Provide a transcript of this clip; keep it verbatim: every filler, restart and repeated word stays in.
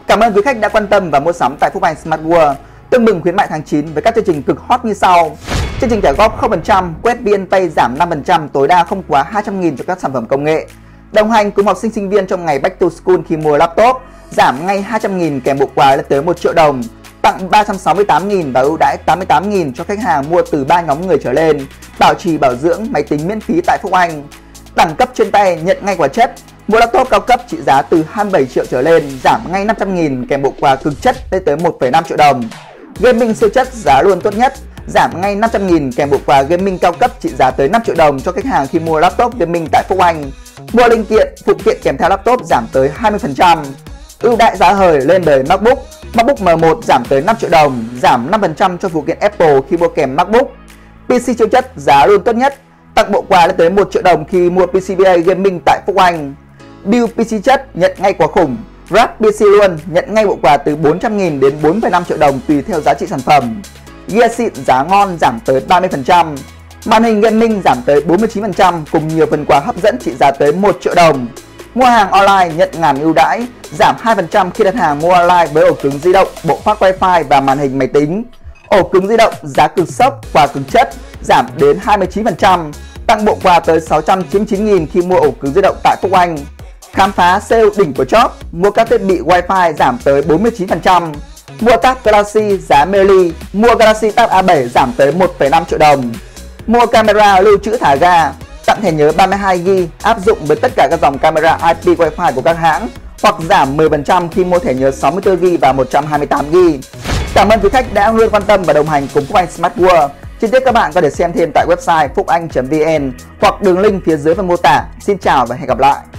Cảm ơn quý khách đã quan tâm và mua sắm tại Phúc Anh Smart World. Tương mừng khuyến mại tháng chín với các chương trình cực hot như sau. Chương trình trả góp không phần trăm, quét VNPay giảm năm phần trăm, tối đa không quá hai trăm nghìn cho các sản phẩm công nghệ. Đồng hành cùng học sinh sinh viên trong ngày Back to School khi mua laptop, giảm ngay hai trăm nghìn kèm bộ quà lên tới một triệu đồng. Tặng ba trăm sáu mươi tám nghìn và ưu đãi tám mươi tám nghìn cho khách hàng mua từ ba nhóm người trở lên. Bảo trì bảo dưỡng máy tính miễn phí tại Phúc Anh. Đẳng cấp trên tay nhận ngay quà chất. Mua laptop cao cấp trị giá từ hai mươi bảy triệu trở lên, giảm ngay năm trăm nghìn kèm bộ quà cực chất lên tới một phẩy năm triệu đồng. Gaming siêu chất giá luôn tốt nhất, giảm ngay năm trăm nghìn kèm bộ quà gaming cao cấp trị giá tới năm triệu đồng cho khách hàng khi mua laptop gaming tại Phúc Anh. Mua linh kiện, phụ kiện kèm theo laptop giảm tới hai mươi phần trăm. Ưu đãi giá hời lên đời MacBook. MacBook M một giảm tới năm triệu đồng, giảm năm phần trăm cho phụ kiện Apple khi mua kèm MacBook. pê xê siêu chất giá luôn tốt nhất, tặng bộ quà lên tới một triệu đồng khi mua pê xê bê a Gaming tại Phúc Anh. Deal pê xê chất nhận ngay quà khủng. Rap pê xê luôn nhận ngay bộ quà từ bốn trăm nghìn đến bốn phẩy năm triệu đồng tùy theo giá trị sản phẩm. Gear xịn giá ngon giảm tới ba mươi phần trăm. Màn hình gaming giảm tới bốn mươi chín phần trăm cùng nhiều phần quà hấp dẫn trị giá tới một triệu đồng. Mua hàng online nhận ngàn ưu đãi, giảm hai phần trăm khi đặt hàng mua online với ổ cứng di động, bộ phát wifi và màn hình máy tính. Ổ cứng di động giá cực sốc, quà cực chất, giảm đến hai mươi chín phần trăm. Tặng bộ quà tới sáu trăm chín mươi chín nghìn khi mua ổ cứng di động tại Phúc Anh. Khám phá sale đỉnh của Chop, mua các thiết bị wifi giảm tới bốn mươi chín phần trăm. Mua Tab Galaxy giá Meli, mua Galaxy Tab A bảy giảm tới một phẩy năm triệu đồng. Mua camera lưu trữ thả ga, tặng thẻ nhớ ba mươi hai gi ga bai áp dụng với tất cả các dòng camera i pê Wi-Fi của các hãng, hoặc giảm mười phần trăm khi mua thẻ nhớ sáu mươi tư gi ga bai và một trăm hai mươi tám gi ga bai. Cảm ơn quý khách đã luôn quan tâm và đồng hành cùng Phúc Anh Smart World. Chi tiết các bạn có thể xem thêm tại website phúc anh chấm vn hoặc đường link phía dưới phần mô tả. Xin chào và hẹn gặp lại.